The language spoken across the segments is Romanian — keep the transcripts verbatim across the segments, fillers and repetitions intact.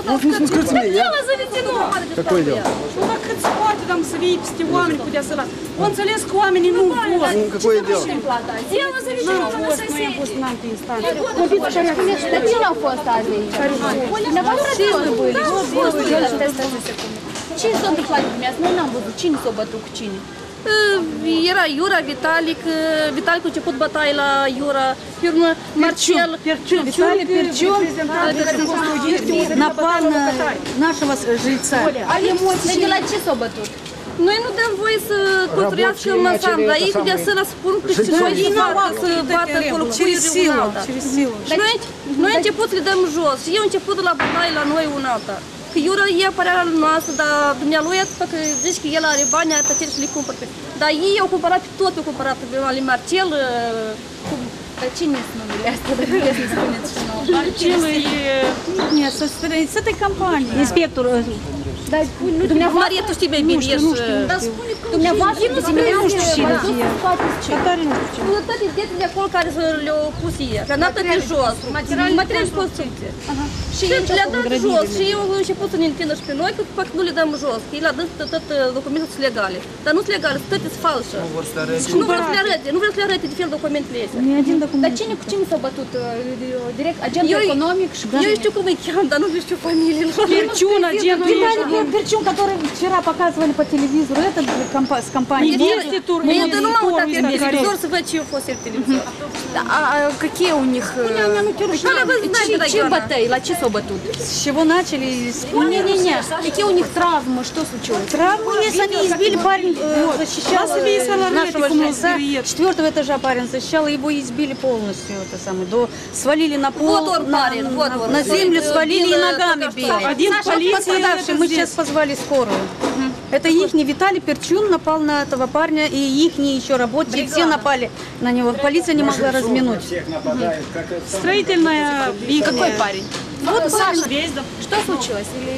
Ну, скажите мне, я... Дело заведено. Какое дело? Ну как хоть там свій стіван, куди села. Он залез к вами, не ну вот. Ну, какое дело? Дело заведено на Пост, моя соседей. пост, нам ты инстанция. Dar cine au fost azi aici? Dumneavoastră ce были? Ce s-a întâmplat dumneavoastră? Noi n-am văzut. Cine s-a bătut cu cine? Era Iura, Vitalic, Vitalic a început bătaie la Iura, pe urmă Marcel. Перчун, Виталий Перчун напал на нашего жильца. Deci de la ce s-a bătut? Noi nu dăm voie să construiască masam, dar ei putea să răspund că și noi să bată, să bată acolo cu Через cuiuri un силу, alta. через силу. Și noi, noi am început să le dăm jos și eu am început de la bătaie la noi un alta. Că Iura e apărarea noastră, dar dumnealui atât că zici că el are bani, atât și le cumpăr pe. Dar ei au cumpărat pe tot, au cumpărat pe Ali Marcel, cu... Dar cine sunt numele astea? Dacă vreți să spuneți și nouă. Marcel и... Нет, со стороны- с этой компании. Инспектор. Dar nu dumneavoastră... Maria, tu știi bine, bine, ești... Dar spune că dumneavoastră nu nu știu cine e. faceți ce? Care nu știu ce. Nu, toate detele de acolo care le-au pus ei, că n-a tot de jos, materiale și construcție. Și le-a dat jos și eu am început să ne întindă și pe noi, că fac nu le dăm jos, că ei le-a dat tot documentele sunt legale. Dar nu sunt legale, sunt toate false. Și nu vreau să le arăte, nu vreau să le arăte de fel documentele astea. Ни один Dar документ. cine cu cine s-a bătut? Direct agent Eu- economic și Eu știu cum îi cheam, dar nu știu familiile lor. Перчун, агенту Виталий Перчун, который вчера показывали по телевизору, это компа- с компанией. Инвеститор, Mie de nu m-am uitat pe инвеститор. televizor să văd ce eu fost pe televizor. А какие у них... Надо вы знаете, Че Татьяна. бătăi? La ce s-au bătut? С чего начали? С- Не-не-не. Какие у них травмы? Что случилось? Травмы, если они избили, парень э, защищал Вас весело, э, нашего Ретик, жильца. привет. Четвертого этажа парень защищал, и его избили полностью. Это самое, до, свалили на пол, Вот он, на, парень, вот на- он. на землю Э, свалили и Дина ногами только били. что. Один Саша, полиция, пострадавший, это мы здесь. сейчас позвали скорую. Это их Виталий Перчун напал на этого парня, и их еще рабочие, все напали на него. Полиция не могла разминуть. Строительная... Какой парень? Вот парень. Что случилось? Или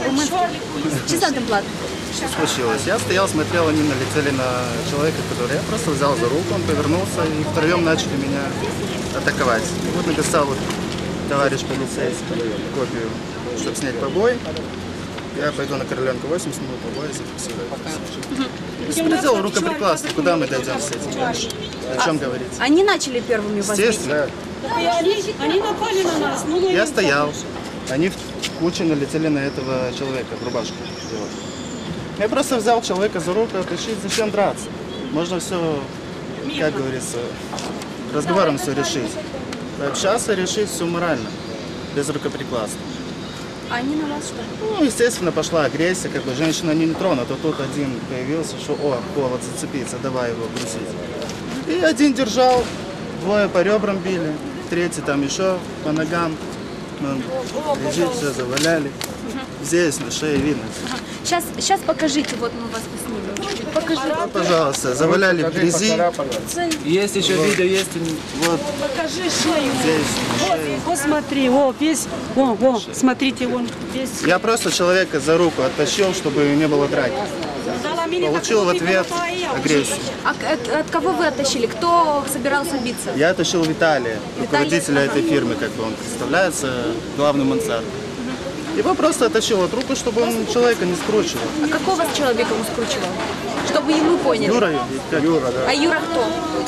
ce s-a întâmplat? Что случилось? Я стоял, смотрел, они налетели на человека, который я просто взял за руку, он повернулся и втроем начали меня атаковать. И вот написал вот товарищ полицейский копию, чтобы снять побой. Я пойду на Короленко восемь, сниму побой, зафиксирую. Беспредел, рукоприкладство, куда мы дойдем с этим дальше? О чем говорить? Они начали первыми вас бить? Естественно, Они, они напали на нас. Ну, я стоял, они в куче налетели на этого человека в рубашку. его. Я просто взял человека за руку, оттащить, зачем драться? Можно все, как говорится, разговором все решить. Пообщаться, решить все морально, без рукоприкладства. А они на вас что? Ну, естественно, пошла агрессия, как бы женщина не тронута, тут один появился, что, о, повод зацепиться, давай его грузить. И один держал, двое по ребрам били, третий там еще по ногам. Он лежит, все заваляли. Здесь на шее видно. Сейчас, сейчас покажите, вот мы вас поснимем чуть-чуть. Покажите. Ну, пожалуйста, заваляли в грязи. Есть еще видео, есть... Вот покажи шею. здесь на шее. Посмотри, о, весь, о, о, смотрите, он весь. Я просто человека за руку оттащил, чтобы не было драки. Дала мне Получил в такую ответ бегу, а я агрессию. А к- от, от кого вы оттащили? Кто собирался биться? Я оттащил Виталия, руководителя этой фирмы, как бы он представляется, главный мансард. Его просто оттащил от руки, чтобы он человека не скручивал. А какого человека он скручивал? Чтобы и мы поняли. Юра, как Юра, А Юра кто?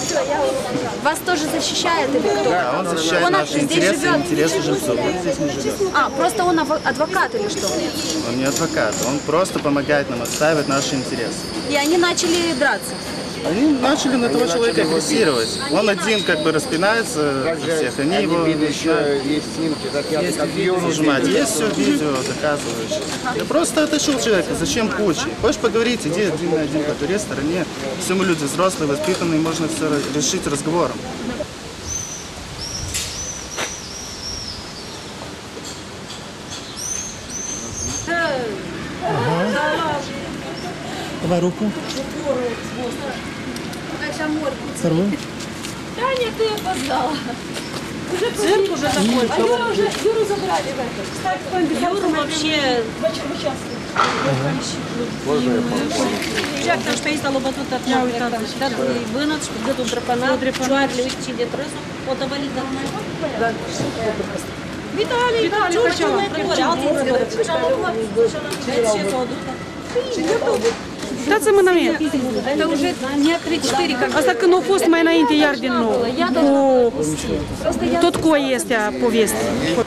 Вас тоже защищает или кто? да, он защищает Он наши здесь интересы, живет? интересы жильцов. Он здесь не живет. А, просто он ав- адвокат или что? Он не адвокат, он просто помогает нам отстаивать наши интересы. И они начали драться. Они начали на того человека агрессировать. Он один как бы распинается за всех, они его начинают Есть снимки, как я как нажимать. Есть все видео, доказывающее. Я просто оттащил человека, зачем кучи? Хочешь поговорить, иди один на один по туре стороне. Все мы люди взрослые, воспитанные, можно все решить разговором. Давай руку. Вторую. Да нет, ты опоздала. цирк уже такой. А Юра уже, Юру забрали в это. Юру вообще... Чак, там что есть лоботу татьяу и тату. Dar vânăt și gâtul drăpănat, cioarele, uite ce de trăsul, o tăvălit de Виталий, Виталий, Dați-mă în mine. Это уже дня три-четыре как. Asta când a fost mai înainte iar din nou. Cu... Tot cu este poveste.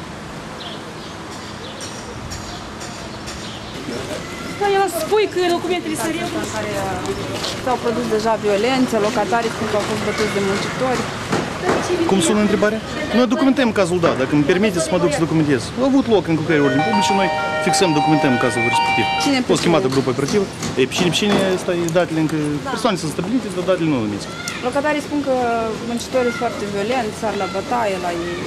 Da, el spui că documentele sunt regulă. Care s-au produs deja violențe, locatarii spun că au fost bătuți de muncitori. Cum sună întrebarea? Noi documentăm cazul, da, dacă îmi permite să mă duc să documentez. A avut loc încălcări ordini publice, noi fixăm, documentăm cazul respectiv. Cine a fost chemată grupă operativă. Ei, pe cine, pe cine, asta e datele încă, persoane sunt stabilite, dar datele nu numiți. Locatarii spun că muncitorii sunt foarte violenți, sar la bătaie la ei.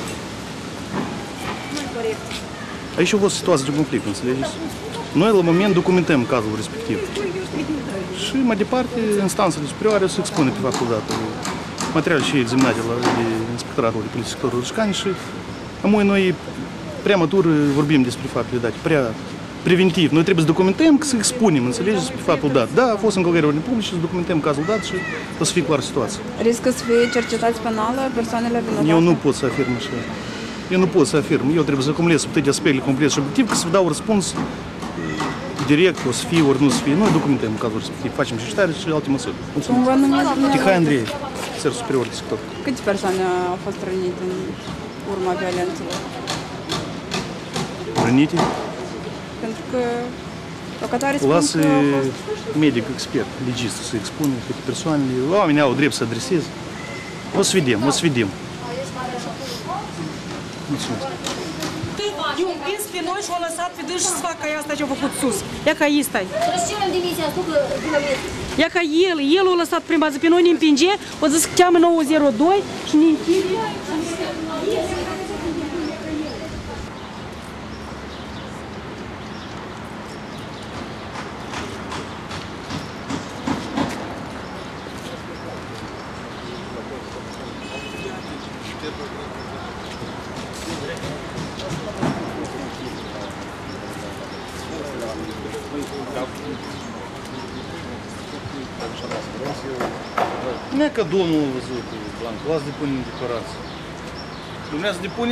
Aici a fost situație de conflict, înțelegeți? Noi la moment documentăm cazul respectiv. Și mai departe, instanțele superioare să expune pe faptul dat materiale și examinate la de Inspectoratul de Poliție Sectorul Rășcani și amoi noi prea matur vorbim despre faptele date, prea preventiv. Noi trebuie să documentăm, să expunem, înțelegeți, pe faptul dat. Da, a fost încălcări ordini publice, să documentăm cazul dat și o să fie clar situația. Riscă să fie cercetați penală persoanele vinovate? Eu nu pot să afirm așa. Eu nu pot să afirm. Eu trebuie să acumulez toate aspectele complet și obiectiv, că să vă dau răspuns direct, o să fie, ori nu să fie. Noi documentăm cazul respectiv, facem și ștare și alte măsuri. Cum vă numiți? Tihai Andrei, ofițer superior de sector. Câte persoane au fost rănite în urma violențelor? Rănite? Pentru că locatarii spun Lasă că au fost... medic, expert, legist să expune toate persoanele. Oamenii au drept să adreseze. O să vedem, o să vedem. Mulțumesc. Eu împins pe noi și o lăsat pe dâns și să facă asta ce a făcut sus. Ia ca ei stai. Ia ca el, el a lăsat prima zi pe noi, ne împinge, o zis că cheamă nouă zero doi și ne închide. Nu e că domnul a văzut Blanc, las depune în declarație. Dumneavoastră depune.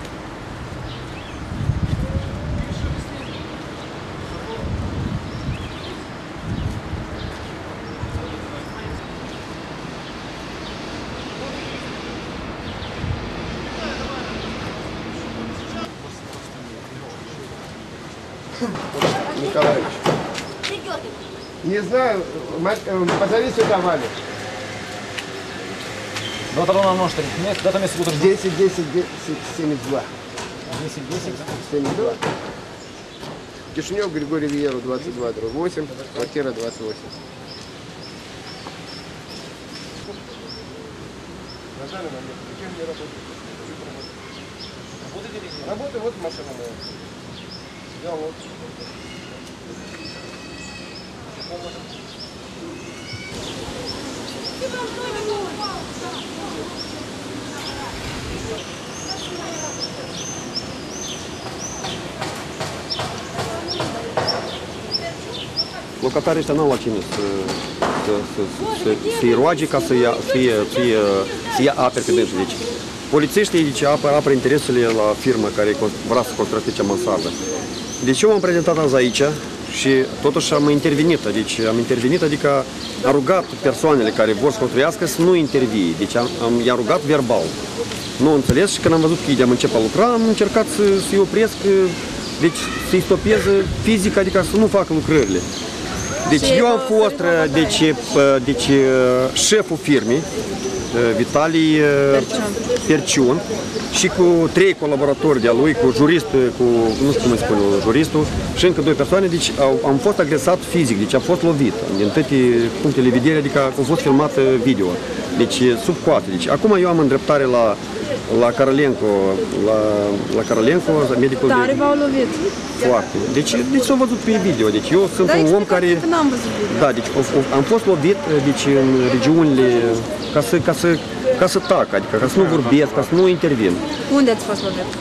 Николаевич. Не знаю, позови сюда Валю. Дата на номер, дата месяца утра. десять десять семьдесят два. десять десять семьдесят два. Кишинев, Григорий Виеру, двадцать два, восемь, квартира двадцать восемь. Работаю, вот машина моя. Я вот. Locatarii ăștia n-au la cine să, să, să, să, să-i roage ca să ia, fie, fie, să ia apere pe dânsul. Deci, polițiștii deci, apără, apără interesele la firmă care vrea să construiască cea mansardă. Deci eu m-am prezentat azi aici și totuși am intervenit. Deci am intervenit, adică am rugat persoanele care vor să construiască să nu intervie. Deci am, am, i-am rugat verbal. Nu înțeles și când am văzut că ei am început a lucra, am încercat să, să-i opresc, deci să-i stopez fizic, adică să nu facă lucrările. Deci eu am fost deci, deci, șeful firmei, Vitalii Perciun, și cu trei colaboratori de-a lui, cu jurist, cu, nu știu cum îi spune, juristul, și încă doi persoane, deci am fost agresat fizic, deci am fost lovit din toate punctele de vedere, adică a fost filmat video, deci sub coate. Deci acum eu am îndreptare la la Carolenco, la, la Carolenco, medicul Tare de... v-au lovit. Foarte. Deci, deci s-au văzut pe video. Deci eu sunt Da, un om explicați care... că n-am văzut video. Da, deci am fost lovit deci, în regiunile ca să, ca, să, ca să tac, adică ca să nu vorbesc, ca să nu intervin. Unde ați fost lovit?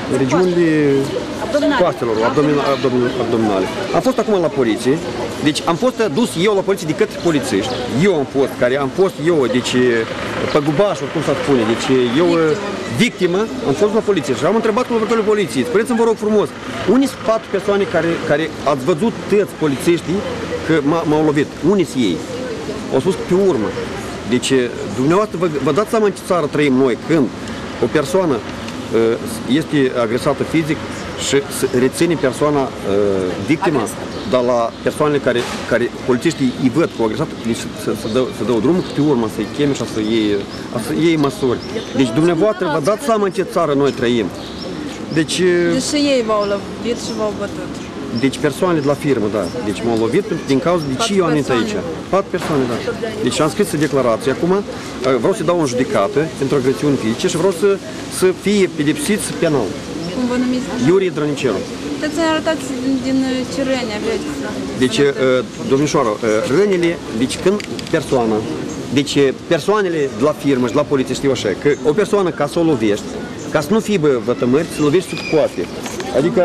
regiunile coastelor, abdomina- abdomin- abdominale. Am fost acum la poliție, deci am fost dus eu la poliție de către polițiști. Eu am fost, care am fost eu, deci păgubașul, cum să spune, deci eu victimă, am fost la poliție și am întrebat colaboratorul poliției, spuneți-mi vă rog frumos, unii sunt patru persoane care, care ați văzut tăți polițiștii că m- m-au lovit, unii sunt ei? Au spus pe urmă. Deci, dumneavoastră, vă, vă dați seama în ce țară trăim noi, când o persoană uh, este agresată fizic și se reține persoana uh, victima, dar la persoanele care, care polițiștii îi văd cu agresat, deci să, să, dă, să dă drumul pe urmă, să-i cheme și să iei, să iei măsuri. Deci, dumneavoastră, vă dați seama în ce țară noi trăim. Deci, Deci și ei v-au lovit și v-au bătut. deci persoanele de la firmă, da. Deci m-au lovit din cauza de ce eu am venit aici. Patru persoane, da. Deci am scris declarație acum, vreau să dau în judecată pentru agresiuni fizice și vreau să, să fie pedepsiți penal. Cum vă numiți? Iurie Drăniceru. Puteți să ne arătați din ce răni aveți? Deci, domnișoară, rănile, deci când persoana, deci persoanele de la firmă și de la poliție știu așa, că o persoană ca să o lovești, ca să nu fie bă, vătămări, să lovești sub coate. Adică,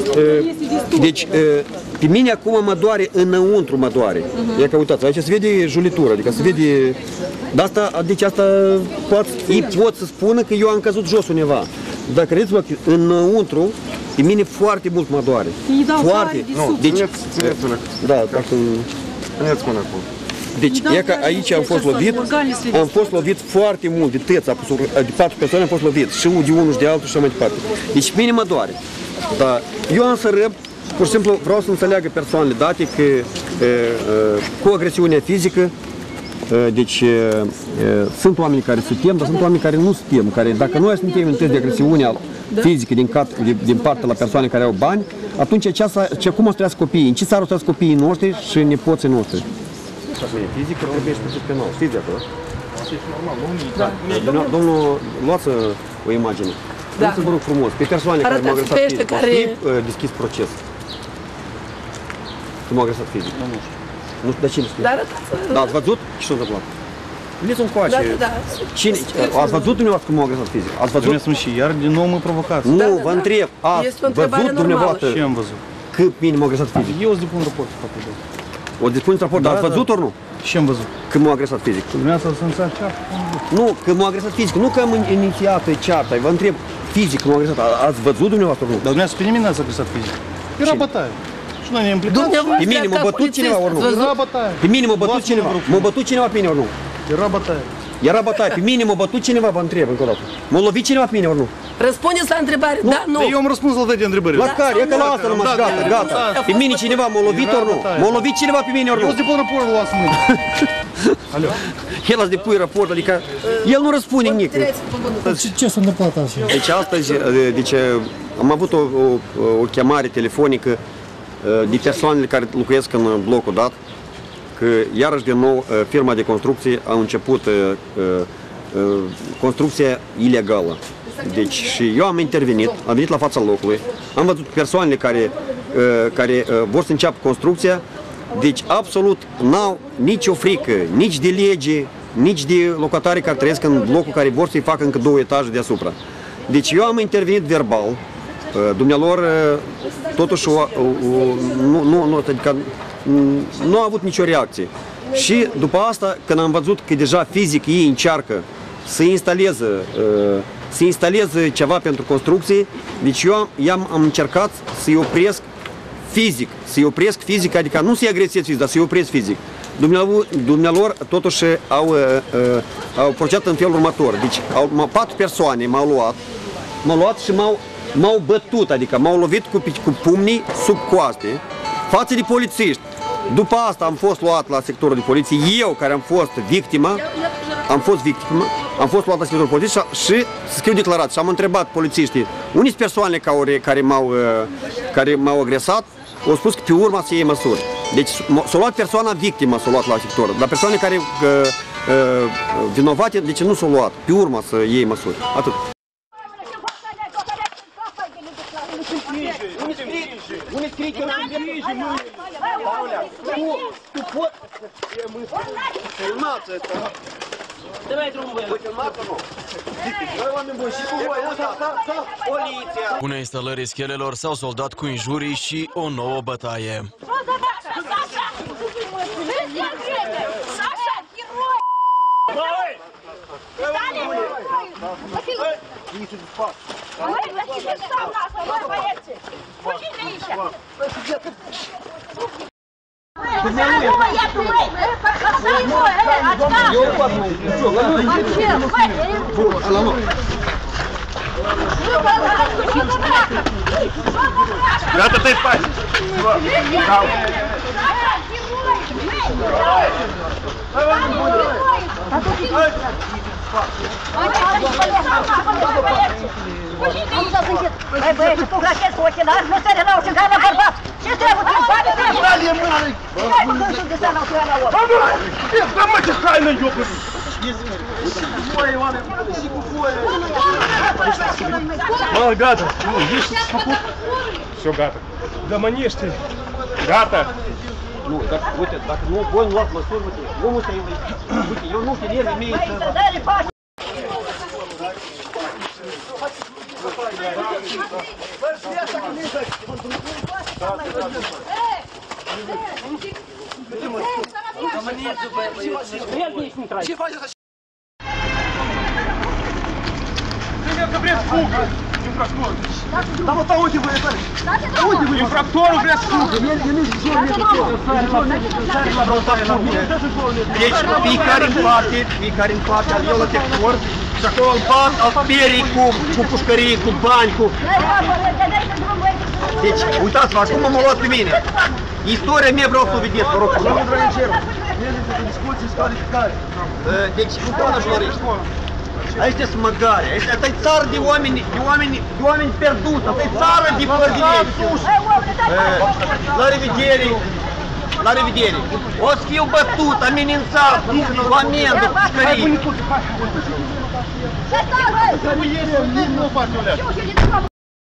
uh, deci, uh, pe mine acum mă doare înăuntru, mă doare. Uh-huh. Ia că uitați, aici se vede julitură, adică se vede... De asta, deci asta poate, ei pot să spună că eu am căzut jos undeva. Dar credeți-mă că înăuntru, pe mine foarte mult mă doare. Foarte. Nu, Deci, țineți, țineți mâna. da, dacă... Țineți mâna acolo. Deci, e că aici am fost lovit, am fost lovit foarte mult, de tăți, de patru persoane am fost lovit, și de unul și de altul și așa mai departe. Deci, mine mă doare. Dar eu am să răb, pur și simplu vreau să înțeleagă persoanele date că e, e, cu agresiunea fizică, e, deci e, e, sunt oameni care se tem, dar sunt oameni care nu se tem, care dacă noi suntem în test de agresiune fizică din, cat, din partea la persoane care au bani, atunci ce, ce, cum o să trăiască copiii, în ce țară o să trăiască copiii noștri și nepoții noștri? Fizică trebuie și pe penal, știți de acolo? Da. Domnul, domnul, luați o imagine. Da. Să vă rog frumos, pe persoane care m-au agresat fizic, care... fi deschis proces. Că m-au agresat fizic. Nu știu. Nu știu, de cine știu? Dar arătați. Da, ați văzut? Ce s-a întâmplat? Veniți în coace. Da, da. Cine? Ați văzut dumneavoastră că m-au agresat fizic? Ați văzut? Dumneavoastră și iar din nou mă provocați. Nu, Da, da, vă da. întreb. Ați Este o întrebare văzut normală. dumneavoastră Ce am văzut? că mine m-au agresat fizic? Eu îți depun raport cu faptul ăsta. O dispuneți raport, dar Da, ați da. văzut ori nu? Ce am văzut? Că m-au agresat fizic. Dumneavoastră să înțeleg ce Nu, că m-au agresat fizic, nu că am inițiat cearta, vă întreb fizic că m-au agresat. A- Ați văzut dumneavoastră ori nu? Dar dumneavoastră pe nimeni n-ați agresat fizic. Era bătaie. Și noi ne implicați. Dumneavoastră, Pe mine m-a ca bătut polițist, cineva ori nu? ați văzut? Era bătaie. Pe mine m-a bătut Luați-mă cineva. vreo M-a bătut cineva pe mine ori nu? Era bătaie. Era bătaie. Pe mine m-a bătut cineva, vă întreb încă o dată. M-a lovit cineva pe mine ori nu? Răspundeți la întrebare, da, nu. Eu am răspuns la toate întrebările. La care? E că la asta rămas, gata, gata. Pe mine cineva m-a lovit ori nu? M-a lovit cineva pe mine ori Eu nu? îți depun raportul la mâine. Alo. El ați depui raport, adică el nu răspunde nimic. Ce, ce s-a întâmplat așa? Deci astăzi, deci, am avut o, o, o chemare telefonică de persoanele care locuiesc în blocul dat, că iarăși din nou firma de construcție a început construcția ilegală. Deci și eu am intervenit, am venit la fața locului, am văzut persoanele care, care vor să înceapă construcția, deci absolut n-au nicio frică, nici de lege, nici de locatari care trăiesc în blocul care vor să-i facă încă două etaje deasupra. Deci eu am intervenit verbal, dumnealor totuși o, o, nu, nu, nu, adică, nu a avut nicio reacție. Și după asta, când am văzut că deja fizic ei încearcă să instaleze, să instaleze ceva pentru construcție, deci eu am, am, am încercat să-i opresc fizic, să-i opresc fizic, adică nu să-i agresez fizic, dar să-i opresc fizic. Dumnealor, dumnealor totuși au, au procedat în felul următor. Deci au, patru persoane m-au luat, m-au luat și m-au m-au bătut, adică m-au lovit cu, cu pumnii sub coaste, față de polițiști. După asta am fost luat la sectorul de poliție, eu care am fost victima, am fost victimă, am fost luat la sectorul poliției și, și să scriu declarații. Și am întrebat polițiștii, unii sunt persoane care, care m-au care m-au agresat, au spus că pe urma să iei măsuri. Deci s-a luat persoana victimă, s-a luat la sector, dar persoane care uh, uh, vinovate, deci nu s-au luat, pe urma să iei măsuri. Atât. Unde scrii că nu-i Paula, tu, tu poți... Filmați asta! Până instalării schelelor s-au soldat cu injurii și o nouă bătaie. Gata, ты спать! Băi, băieți, tu grașezi cu ochii, dar nu se renau și gana bărbat! Ce trebuie să faci? Dă-i mă gândul de să n-au să ia la om! Dă-mă ce haină, iopă! Mă, gata! Ești făcut? Все, gata. Gămăniește! Gata! Nu, dacă, uite, dacă nu, voi nu luați măsuri, uite, omul ăsta, uite, eu nu știu, nervii mei să... Ce faci așa? Că vreți fugă! Infractor! Dar mă, uite vă, uite vă, infractorul vrea să fugă! Deci fiecare în parte, fiecare în parte, al eu la sector, și acolo îl bat, al sperii cu, cu pușcării, cu bani, cu... Deci, uitați-vă, acum m-am luat pe mine. Istoria mea vreau să o vedeți, vă rog. Deci, nu toată jurnaliști. Aici sunt măgare, asta e țară de oameni, de oameni, de oameni pierduți, asta e țară de fără de lege. La revedere, la revedere. O să fiu bătut, amenințat, cu amendă, cu pușcării. Ce stai, băi? Nu face o leacă.